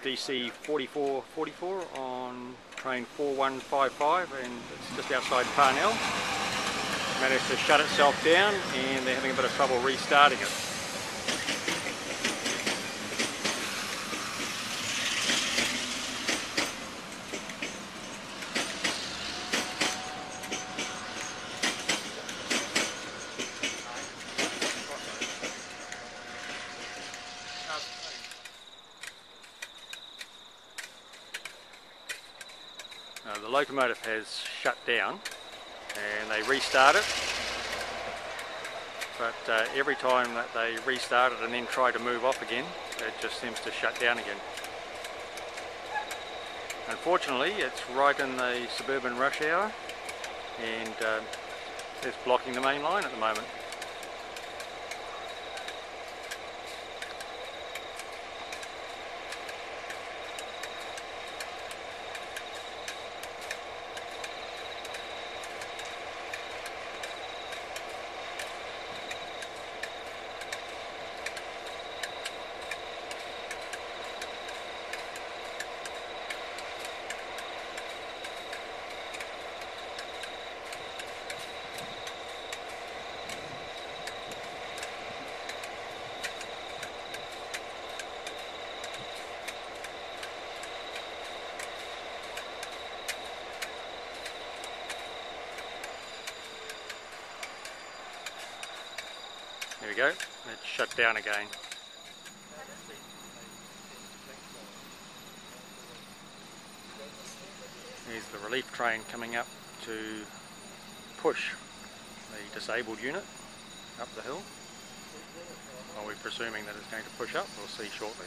DC 4444 on train 4155, and it's just outside Parnell. Managed to shut itself down and they're having a bit of trouble restarting it. The locomotive has shut down and they restart it, but every time that they restart it and then try to move off again, it just seems to shut down again. Unfortunately, it's right in the suburban rush hour and it's blocking the main line at the moment. There we go, it's shut down again. Here's the relief train coming up to push the disabled unit up the hill. Well, we're presuming that it's going to push up, we'll see shortly.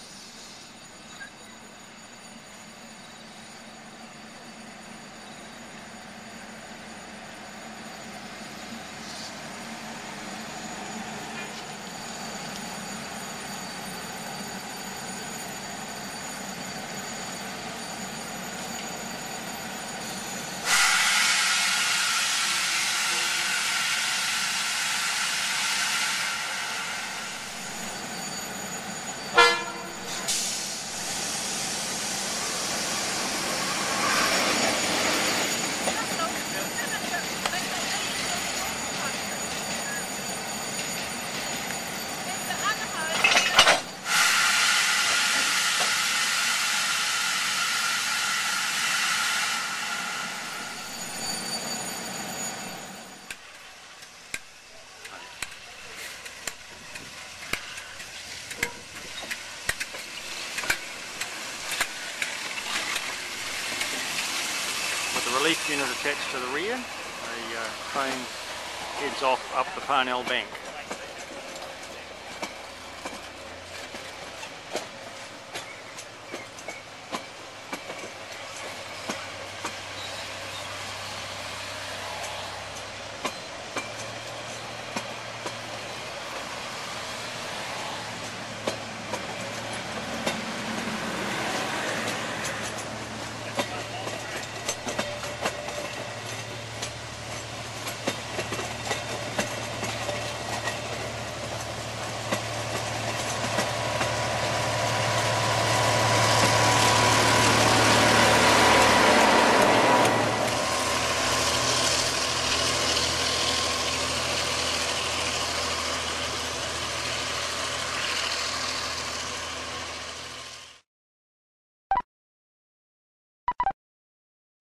With the relief unit attached to the rear, the train heads off up the Parnell Bank.